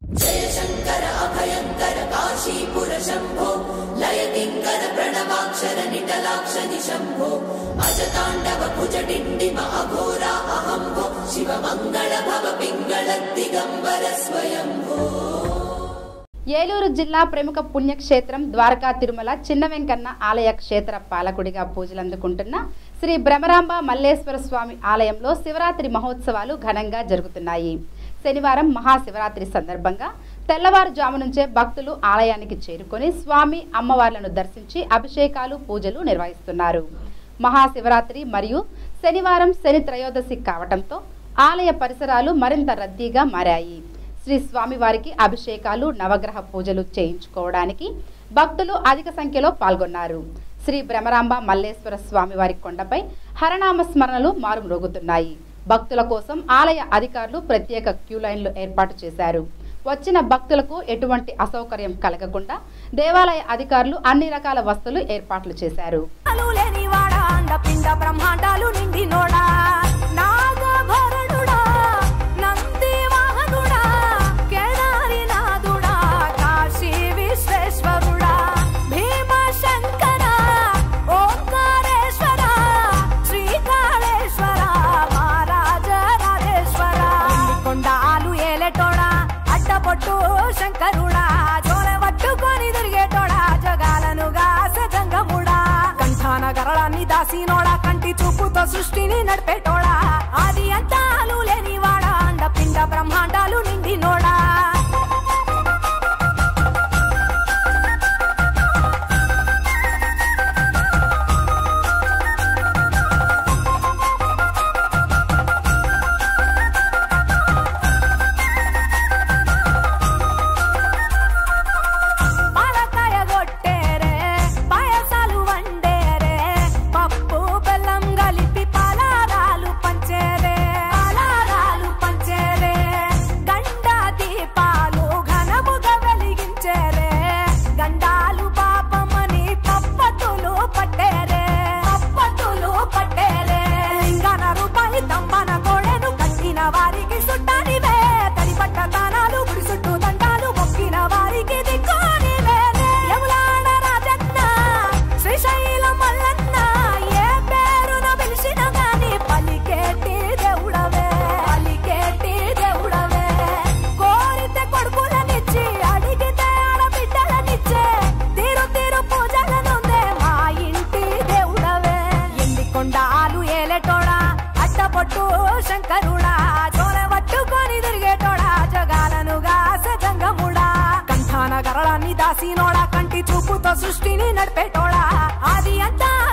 जय शंकर अभयंकर काशीपुर शंभो लय किंकर प्रणवाक्षर निटलाक्षरि शंभो अजतांडव भुज डिंडिम अघोरा अहंभो शिव मंगल भव पिंगल दिगंबर स्वयंभो। ఏలూరు జిల్లా ప్రముఖ పుణ్యక్షేత్రం ద్వారకా తిరుమల చిన్న వెంకన్న ఆలయ క్షేత్ర పాలకుడిగా పూజలు అందుకుంటున్న శ్రీ బ్రహ్మరాంబ మల్లేశ్వర స్వామి ఆలయంలో శివరాత్రి మహోత్సవాలు ఘనంగా జరుగుతున్నాయి। శనివారం మహాశివరాత్రి సందర్భంగా తెల్లవారుజాము నుంచే భక్తులు ఆలయానికి చేరుకొని స్వామి అమ్మవార్లను దర్శించి అభిషేకాలు పూజలు నిర్వహిస్తున్నారు। మహాశివరాత్రి మరియు శనివారం శని త్రయోదశి కావడంతో ఆలయ పరిసరాలు మరింత రద్దీగా మారాయి। శ్రీ స్వామివారికి అభిషేకాలు నవగ్రహ పూజలు చేయించుకోవడానికి భక్తులు అధిక సంఖ్యలో పాల్గొన్నారు। శ్రీ బ్రహ్మరాంబ మల్లేశ్వర స్వామివారి కొండపై హరనామ స్మరణలు మారుమ్రోగుతున్నాయి। భక్తుల కోసం ఆలయ అధికారులు ప్రత్యేక క్యూ లైన్లు ఏర్పాటు చేశారు। వచ్చిన భక్తులకు ఎటువంటి అసౌకర్యం కలగకుండా దేవాలయ అధికారులు అన్ని రకాల వసతులు ఏర్పాట్లు చేశారు। శంకరుడా జోల పట్టుకొని తిరిగేటోడా జగాలనుగా సజంగముడా కంఠాన గరళాన్ని దాసినోడా కంటి చూపుతో సృష్టిని నడిపేటోడా ఆది అంతాలు లేనివాడా అండపిండ బ్రహ్మాండాలు నిండినోడా శంకరుడా జోల పట్టుకొని తిరిగేటోడా జగాలనుగా సజంగముడా కంఠాన గరళాన్ని దాసినోడా కంటి చూపుతో సృష్టిని నడిపేటోడా ఆది అంతా